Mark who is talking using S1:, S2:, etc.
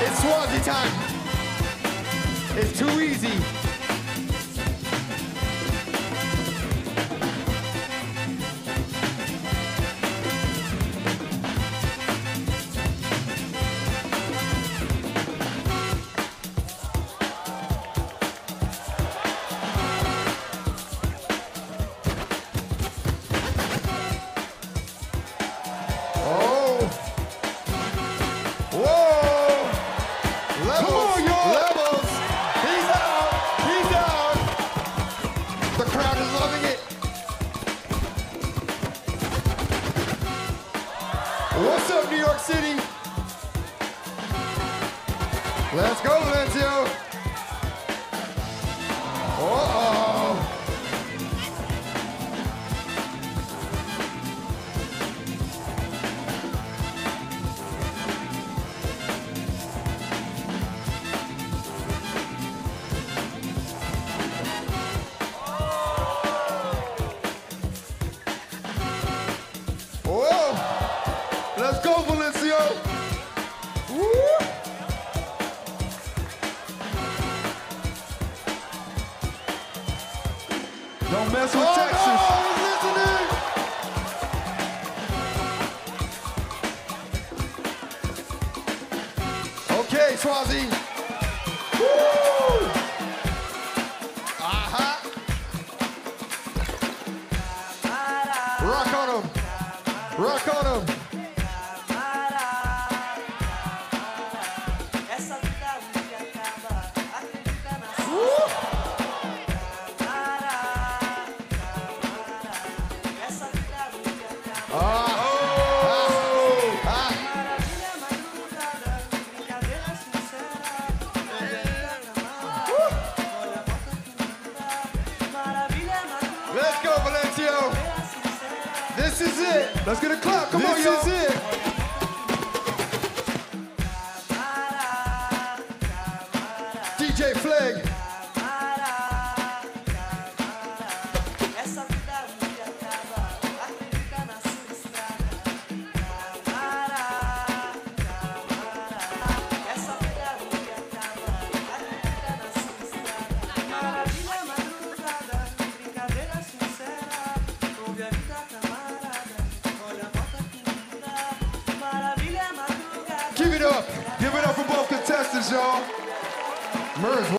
S1: It's Swazi time. It's too easy. What's up, New York City? Let's go, Valencio. Uh-oh. Let's go, Valencio! Woo! Don't mess with Texas. No, okay, Swazi. Woo! Aha! Rock on him. Rock on him. Let's go, Valencio. This is it. Let's get a clap. Come on, y'all. This is it. DJ Flag. Give it up. Give it up for both contestants, y'all.